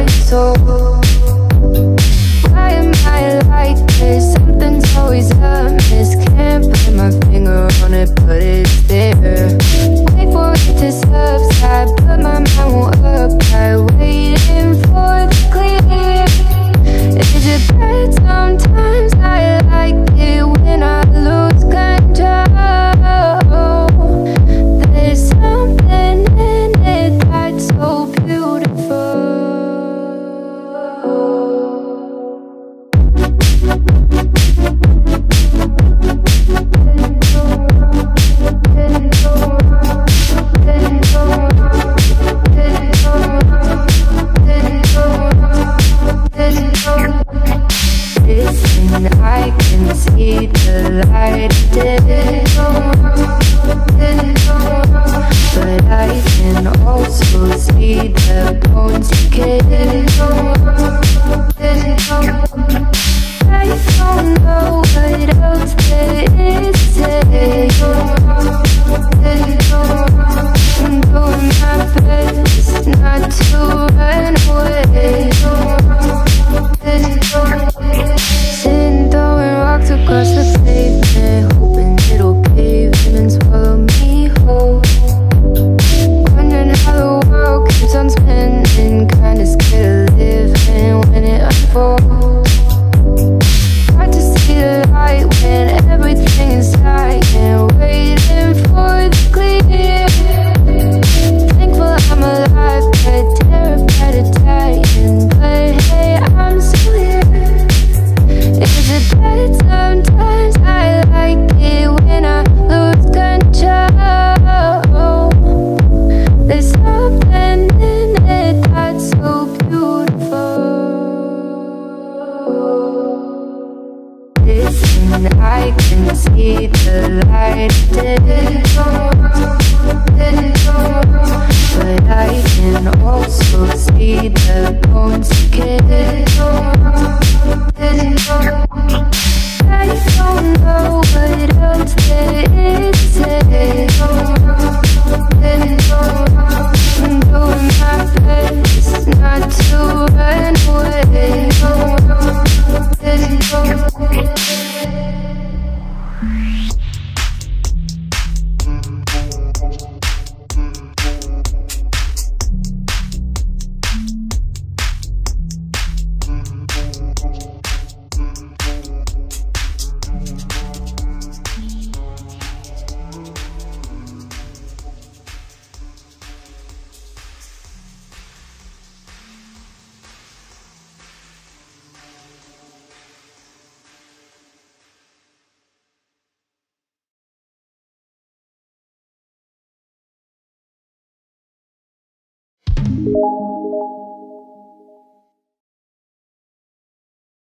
my soul. Why am I like this? Something's always amiss. Can't put my finger on it, but it's there. Wait for it to subside, but my mind won't apply. Waiting for the clear. Is it bad? Sometimes I like it when I lose control. There's something in it that's so beautiful. Listen, I can see the light of day, but I can also see the bones decay. I don't know what else there is to say. I'm doing my best not to run away. Sitting throwing rocks across the pavement, hoping it'll cave in and swallow me whole. Wondering how the world keeps on spinning, kinda scared of living when it unfolds. Hard to see the light when everything is dying, waiting for the clear. Thankful I'm alive, but terrified of dying. But hey, I'm still here. Is it bad? Sometimes I like it when I lose control. There's something in it that's so beautiful. Listen, I can see the light of day, but I can also see the bones decay. I don't know what else there is to say. I'm doing my best not to run away.